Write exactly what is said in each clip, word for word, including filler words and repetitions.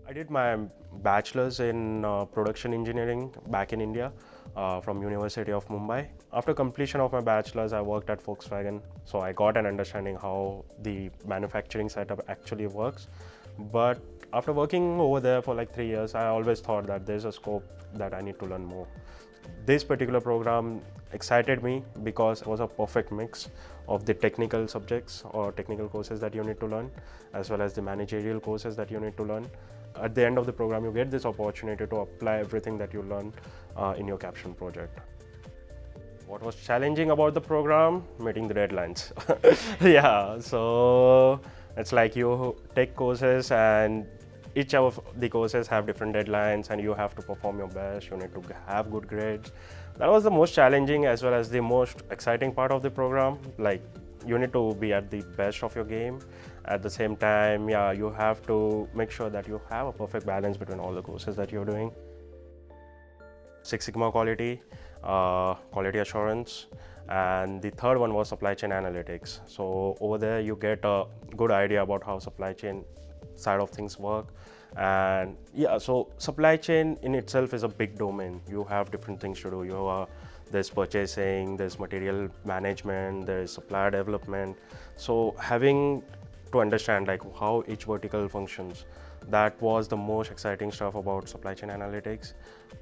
I did my bachelor's in uh, production engineering back in India uh, from University of Mumbai. After completion of my bachelor's, I worked at Volkswagen, so I got an understanding how the manufacturing setup actually works. But after working over there for like three years, I always thought that there's a scope that I need to learn more. This particular program excited me because it was a perfect mix of the technical subjects or technical courses that you need to learn, as well as the managerial courses that you need to learn. At the end of the program, you get this opportunity to apply everything that you learn uh, in your Capstone project. What was challenging about the program? Meeting the deadlines. Yeah, so it's like you take courses and each of the courses have different deadlines and you have to perform your best. You need to have good grades. That was the most challenging as well as the most exciting part of the program. Like, you need to be at the best of your game. At the same time, yeah, you have to make sure that you have a perfect balance between all the courses that you're doing. Six Sigma quality, uh, quality assurance, and the third one was supply chain analytics. So over there you get a good idea about how supply chain side of things work. And yeah, so supply chain in itself is a big domain. You have different things to do. You are there's purchasing, there's material management, there's supplier development. So having to understand like how each vertical functions, that was the most exciting stuff about supply chain analytics.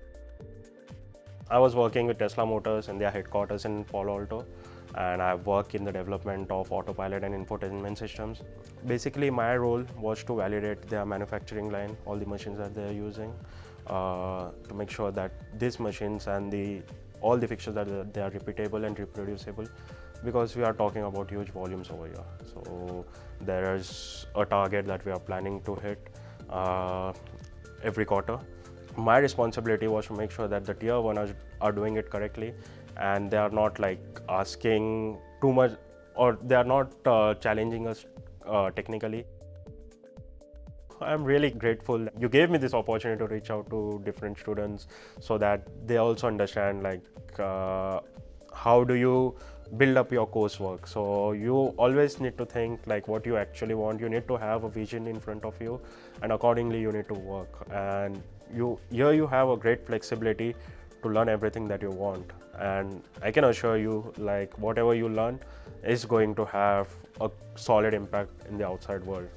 I was working with Tesla Motors in their headquarters in Palo Alto, and I work in the development of autopilot and infotainment systems. Basically, my role was to validate their manufacturing line, all the machines that they're using, uh, to make sure that these machines and the all the fixtures that they are repeatable and reproducible, because we are talking about huge volumes over here. So there is a target that we are planning to hit uh, every quarter. My responsibility was to make sure that the tier one are, are doing it correctly, and they are not like asking too much, or they are not uh, challenging us uh, technically. I'm really grateful you gave me this opportunity to reach out to different students so that they also understand like uh, how do you build up your coursework. So you always need to think like what you actually want. You need to have a vision in front of you, and accordingly you need to work. And you here you have a great flexibility to learn everything that you want, and I can assure you like whatever you learn is going to have a solid impact in the outside world.